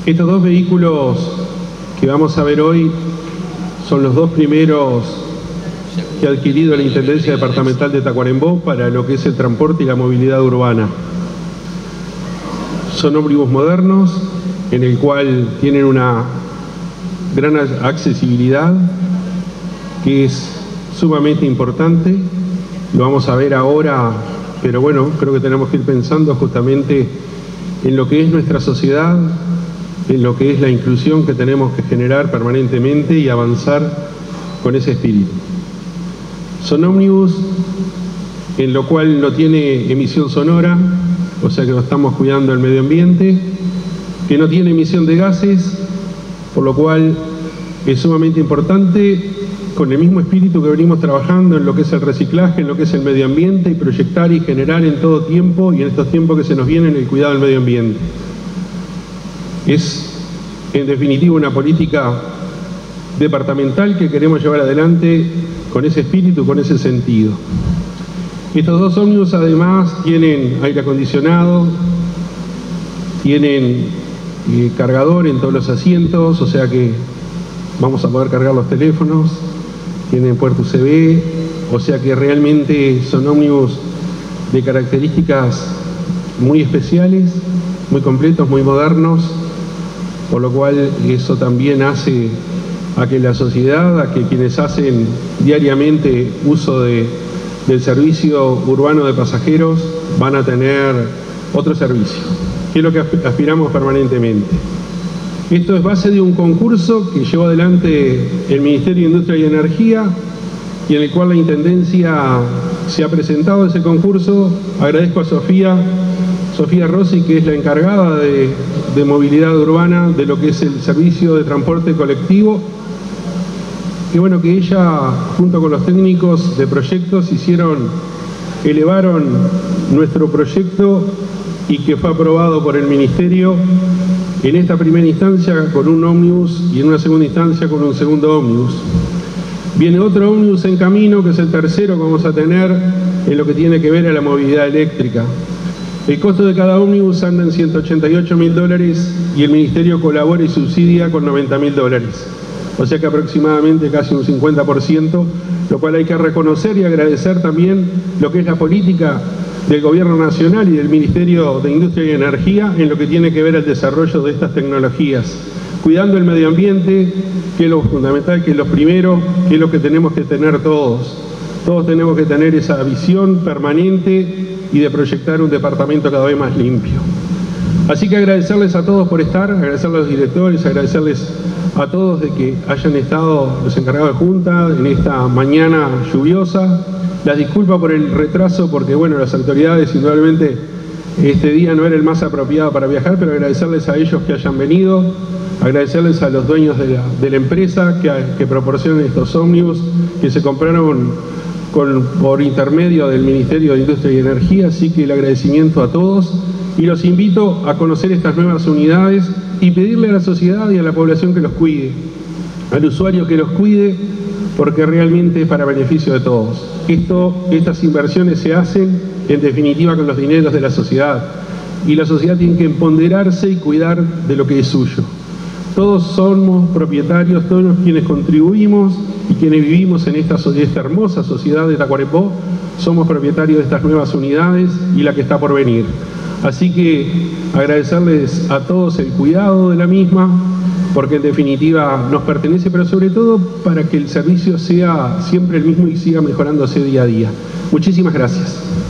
Estos dos vehículos que vamos a ver hoy son los dos primeros que ha adquirido la Intendencia Departamental de Tacuarembó para lo que es el transporte y la movilidad urbana. Son ómnibus modernos en el cual tienen una gran accesibilidad que es sumamente importante. Lo vamos a ver ahora, pero bueno, creo que tenemos que ir pensando justamente en lo que es nuestra sociedad, en lo que es la inclusión que tenemos que generar permanentemente y avanzar con ese espíritu. Son ómnibus en lo cual no tiene emisión sonora, o sea que no estamos cuidando el medio ambiente, que no tiene emisión de gases, por lo cual es sumamente importante, con el mismo espíritu que venimos trabajando en lo que es el reciclaje, en lo que es el medio ambiente, y proyectar y generar en todo tiempo, y en estos tiempos que se nos vienen, el cuidado del medio ambiente. Es, en definitiva, una política departamental que queremos llevar adelante con ese espíritu, con ese sentido. Estos dos ómnibus además tienen aire acondicionado, tienen cargador en todos los asientos, o sea que vamos a poder cargar los teléfonos, tienen puerto USB, o sea que realmente son ómnibus de características muy especiales, muy completos, muy modernos, por lo cual eso también hace a que la sociedad, a que quienes hacen diariamente uso del servicio urbano de pasajeros van a tener otro servicio, que es lo que aspiramos permanentemente. Esto es base de un concurso que llevó adelante el Ministerio de Industria y Energía y en el cual la Intendencia se ha presentado a ese concurso. Agradezco a Sofía Rossi, que es la encargada de movilidad urbana de lo que es el servicio de transporte colectivo. Y bueno, que ella, junto con los técnicos de proyectos, elevaron nuestro proyecto y que fue aprobado por el Ministerio en esta primera instancia con un ómnibus y en una segunda instancia con un segundo ómnibus. Viene otro ómnibus en camino, que es el tercero que vamos a tener en lo que tiene que ver a la movilidad eléctrica. El costo de cada ómnibus anda en $188.000 y el Ministerio colabora y subsidia con $90.000. O sea que aproximadamente casi un 50%, lo cual hay que reconocer y agradecer también lo que es la política del Gobierno Nacional y del Ministerio de Industria y Energía en lo que tiene que ver el desarrollo de estas tecnologías, cuidando el medio ambiente, que es lo fundamental, que es lo primero, que es lo que tenemos que tener todos. Todos tenemos que tener esa visión permanente y de proyectar un departamento cada vez más limpio. Así que agradecerles a todos por estar, agradecerles a los directores, agradecerles a todos de que hayan estado los encargados de junta en esta mañana lluviosa. Las disculpas por el retraso porque, bueno, las autoridades indudablemente este día no era el más apropiado para viajar, pero agradecerles a ellos que hayan venido, agradecerles a los dueños de la empresa que proporcionan estos ómnibus que se compraron por intermedio del Ministerio de Industria y Energía, así que el agradecimiento a todos y los invito a conocer estas nuevas unidades y pedirle a la sociedad y a la población que los cuide, al usuario que los cuide, porque realmente es para beneficio de todos. Estas inversiones se hacen en definitiva con los dineros de la sociedad y la sociedad tiene que empoderarse y cuidar de lo que es suyo. Todos somos propietarios, todos quienes contribuimos y quienes vivimos en esta hermosa sociedad de Tacuarembó somos propietarios de estas nuevas unidades y la que está por venir. Así que agradecerles a todos el cuidado de la misma, porque en definitiva nos pertenece, pero sobre todo para que el servicio sea siempre el mismo y siga mejorándose día a día. Muchísimas gracias.